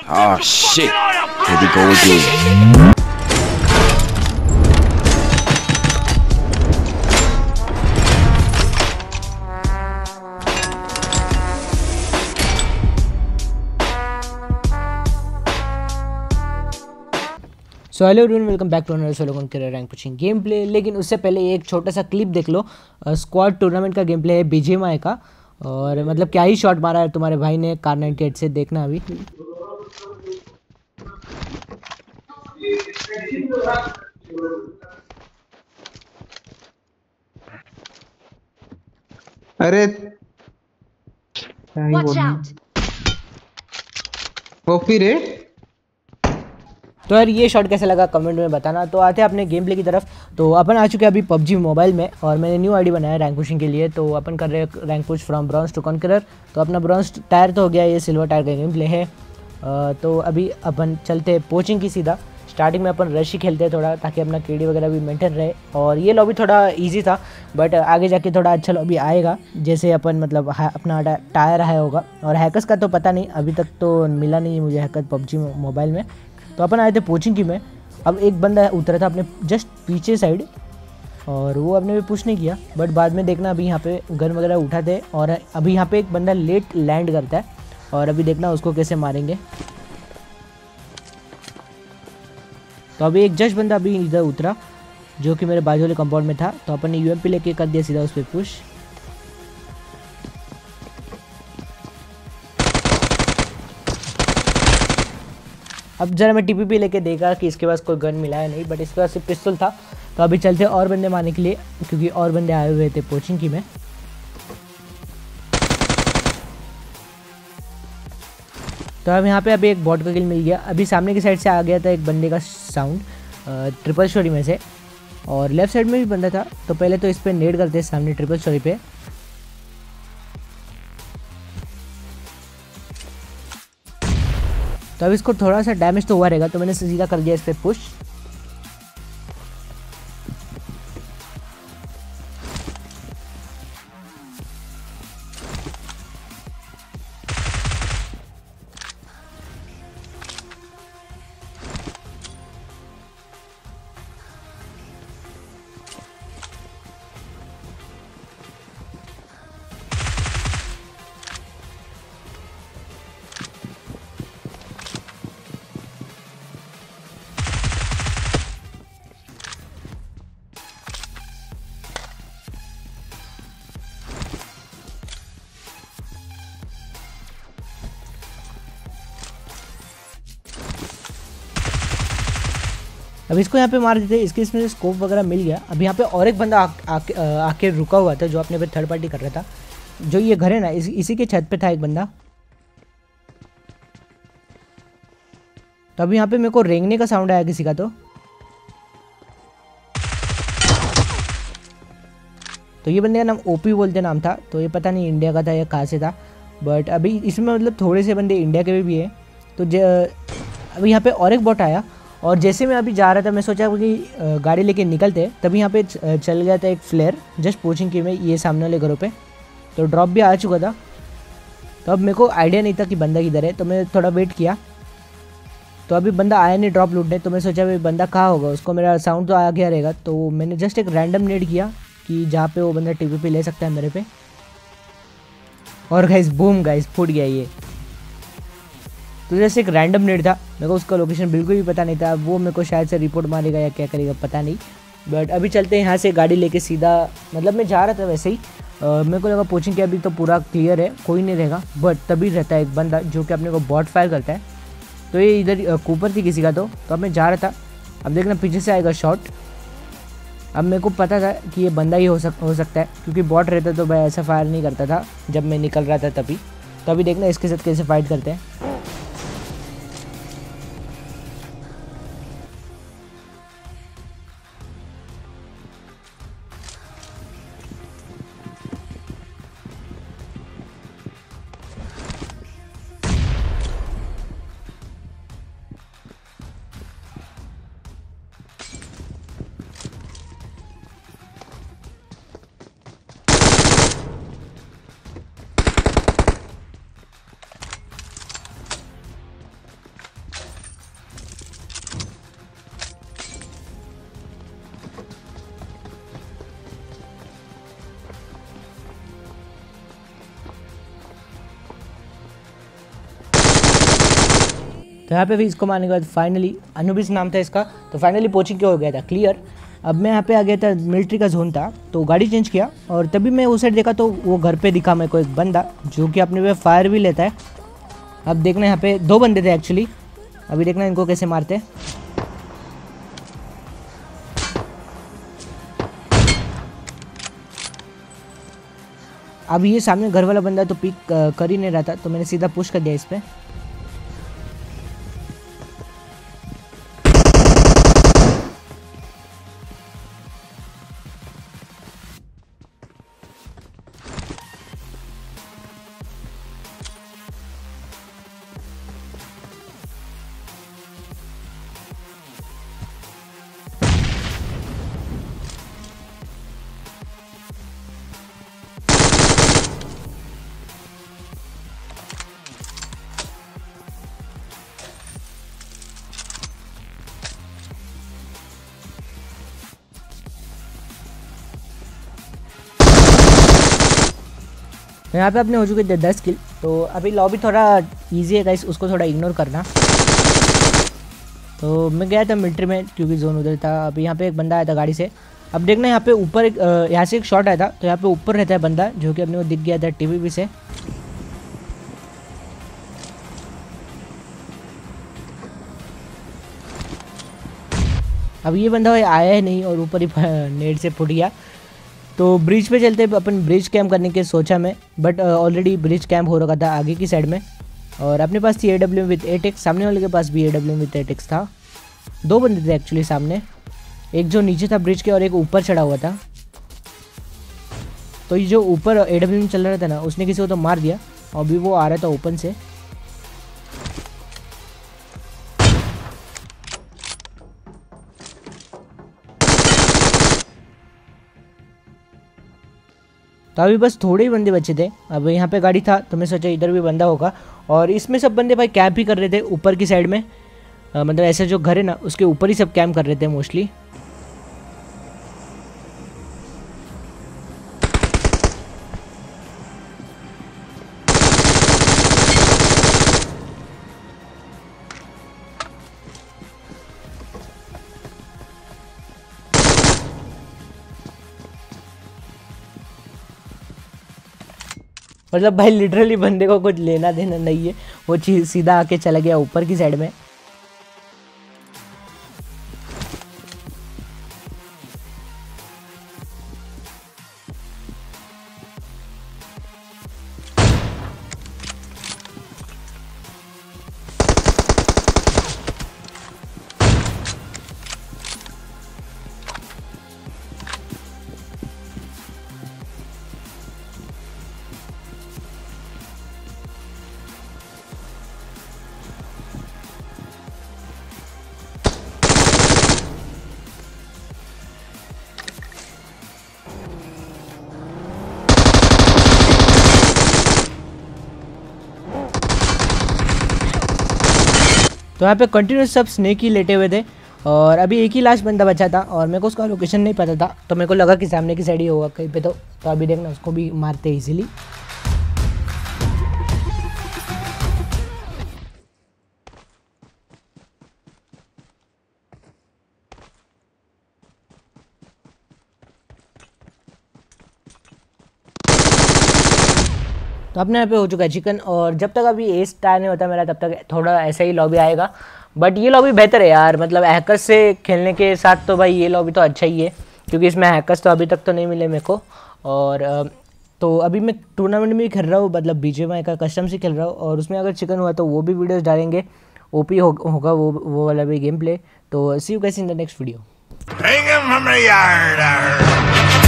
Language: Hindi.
Oh shit. Here we go again. So hello everyone, welcome back to another solo conqueror rank pushing game play. लेकिन उससे पहले एक छोटा सा क्लिप देख लो। स्क्वाड टूर्नामेंट का गेम प्ले है बीजीएमआई का। और मतलब क्या ही शॉट मारा है तुम्हारे भाई ने कार 98 से, देखना अभी। अरे क्या ही बोलूं। ओपी रे। तो यार ये शॉट कैसे लगा कमेंट में बताना। तो आते हैं अपने गेम प्ले की तरफ। तो अपन आ चुके हैं अभी पबजी मोबाइल में, और मैंने न्यू आईडी बनाया रैंक पुशिंग के लिए। तो अपन कर रहे हैं rank push from bronze to conqueror. तो अपना ब्रॉन्ज टायर तो हो गया, ये सिल्वर टायर का गेम प्ले है। तो अभी अपन चलते हैं पोचिंग की सीधा। स्टार्टिंग में अपन रश ही खेलते हैं थोड़ा, ताकि अपना केडी वगैरह भी मेंटेन रहे। और ये लॉबी थोड़ा इजी था, बट आगे जाके थोड़ा अच्छा लॉबी आएगा, जैसे अपन मतलब अपना टायर है होगा। और हैकर्स का तो पता नहीं, अभी तक तो मिला नहीं मुझे हैकर पबजी मोबाइल में। तो अपन आए थे कोचिंग की में। अब एक बंदा उतरा था अपने जस्ट पीछे साइड, और वो अपने पे पुश नहीं किया, बट बाद में देखना अभी यहाँ पे गन वगैरह उठाते। और अभी यहाँ पे एक बंदा लेट लैंड करता है, और अभी देखना उसको कैसे मारेंगे। तो अभी एक जस्ट बंदा अभी इधर उतरा, जो कि मेरे बाजू वाले कंपाउंड में था। तो अपन ने यूएमपी लेके कर दिया सीधा उस पर पुश। अब जरा मैं टीपीपी लेके देखा कि इसके पास कोई गन मिला है नहीं, बट इसके पास सिर्फ पिस्तौल था। तो अभी चलते और बंदे मारने के लिए, क्योंकि और बंदे आए हुए थे कोचिंग की में। तो अब यहाँ पे अभी एक बॉट का किल मिल गया। अभी सामने की साइड से आ गया था एक बंदे का साउंड, ट्रिपल स्टोरी में से, और लेफ्ट साइड में भी बंदा था। तो पहले तो इस पर नेड करते हैं सामने ट्रिपल स्टोरी पे। तो अब इसको थोड़ा सा डैमेज तो हुआ रहेगा, तो मैंने सीधा कर दिया इस पर पुश। अब इसको यहाँ पे मार देते, इसके इसमें स्कोप वगैरह मिल गया। अब यहाँ पे और एक बंदा आके रुका हुआ था, जो अपने पे थर्ड पार्टी कर रहा था। जो ये घर है ना, इसी के छत पे था एक बंदा। तो अभी यहाँ पे मेरे को रेंगने का साउंड आया किसी का। तो ये बंदे का नाम ओपी बोलते नाम था। तो ये पता नहीं इंडिया का था या कहाँ से था, बट अभी इसमें मतलब थोड़े से बंदे इंडिया के भी है। तो अभी यहाँ पे और एक बॉट आया, और जैसे मैं अभी जा रहा था, मैं सोचा कि गाड़ी लेके निकलते, तभी यहाँ पे चल गया था एक फ्लेयर जस्ट पोचिंग की में, ये सामने वाले घरों पे। तो ड्रॉप भी आ चुका था। तो अब मेरे को आइडिया नहीं था कि बंदा किधर है, तो मैं थोड़ा वेट किया। तो अभी बंदा आया नहीं ड्रॉप लूटने, तो मैं सोचा भाई बंदा कहाँ होगा, उसको मेरा साउंड तो आ गया रहेगा। तो मैंने जस्ट एक रैंडम नेड किया कि जहाँ पे वो बंदा टीपीपी ले सकता है मेरे पे। और गाइस बूम गाइस फूट गया ये। तो जैसे एक रैंडम नेट था, मेरे को उसका लोकेशन बिल्कुल भी पता नहीं था। वो मेरे को शायद से रिपोर्ट मारेगा या क्या करेगा पता नहीं। बट अभी चलते हैं यहाँ से गाड़ी लेके सीधा। मतलब मैं जा रहा था वैसे ही, मेरे को लगा कोचिंग के अभी तो पूरा क्लियर है, कोई नहीं रहेगा। बट तभी रहता है एक बंदा जो कि अपने को बॉट फायर करता है। तो ये इधर कूपर थी किसी का। तो अब मैं जा रहा था, अब देखना पीछे से आएगा शॉट। अब मेरे को पता था कि ये बंदा ही हो सकता है, क्योंकि बॉट रहता तो मैं ऐसा फायर नहीं करता था जब मैं निकल रहा था तभी। तो अभी देखना इसके साथ कैसे फाइट करते हैं। तो यहाँ पे भी इसको मारने के बाद फाइनली, अनुबिस नाम था इसका, तो फाइनली पोचिंग क्या हो गया था क्लियर। अब मैं यहाँ पे आ गया था, मिलिट्री का जोन था, तो गाड़ी चेंज किया और तभी मैं उस साइड देखा तो वो घर पे दिखा मेरे को एक बंदा जो कि अपने पे फायर भी लेता है। अब देखना यहाँ पे 2 बंदे थे एक्चुअली, अभी देखना इनको कैसे मारते हैं। अब ये सामने घर वाला बंदा तो पिक कर ही नहीं रहा था, तो मैंने सीधा पुश कर दिया इस पर। तो यहाँ पे अपने हो चुके थे 10 किल। तो अभी लॉबी थोड़ा इजी है गाइस, उसको थोड़ा इग्नोर करना। तो मैं गया था मिलिट्री में क्योंकि जोन उधर था। अभी यहाँ पे एक बंदा आया था गाड़ी से। अब देखना यहाँ पे ऊपर एक यहाँ से एक शॉट आया था, तो यहाँ पे ऊपर रहता है बंदा जो कि अपने को दिख गया था टीवी से। अब ये बंदा आया ही नहीं और ऊपर ही नेट से फुट गया। तो ब्रिज पे चलते अपन ब्रिज कैम्प करने के सोचा मैं, बट ऑलरेडी ब्रिज कैम्प हो रखा था आगे की साइड में। और अपने पास थी AWM विथ 8x, सामने वाले के पास भी AWM विथ 8x था। 2 बंदे थे एक्चुअली सामने, एक जो नीचे था ब्रिज के और एक ऊपर चढ़ा हुआ था। तो ये जो ऊपर AWM चल रहा था ना, उसने किसी को तो मार दिया और अभी वो आ रहा था ओपन से। तो अभी बस थोड़े ही बंदे बचे थे। अब यहाँ पे गाड़ी था तो मैं सोचा इधर भी बंदा होगा, और इसमें सब बंदे भाई कैंप ही कर रहे थे ऊपर की साइड में। मतलब ऐसा जो घर है ना उसके ऊपर ही सब कैंप कर रहे थे मोस्टली। मतलब भाई लिटरली बंदे को कुछ लेना देना नहीं है, वो चीज सीधा आके चला गया ऊपर की साइड में। तो यहाँ पे कंटिन्यूस सब स्नेक ही लेटे हुए थे और अभी एक ही लास्ट बंदा बचा था और मेरे को उसका लोकेशन नहीं पता था, तो मेरे को लगा कि सामने की साइड ही होगा कहीं पे। तो अभी देखना उसको भी मारते हैं इजीली। तो अपने यहाँ पे हो चुका है चिकन, और जब तक अभी ए स्टार नहीं होता मेरा तब तक थोड़ा ऐसा ही लॉबी आएगा। बट ये लॉबी बेहतर है यार, मतलब हैकर्स से खेलने के साथ तो भाई ये लॉबी तो अच्छा ही है, क्योंकि इसमें हैकर्स तो अभी तक तो नहीं मिले मेरे को। और तो अभी मैं टूर्नामेंट में भी खेल रहा हूँ, मतलब BGMI का कस्टम से खेल रहा हूँ, और उसमें अगर चिकन हुआ तो वो भी वीडियोज़ डालेंगे। OP होगा वो वाला भी गेम प्ले। तो see you guys in the next video.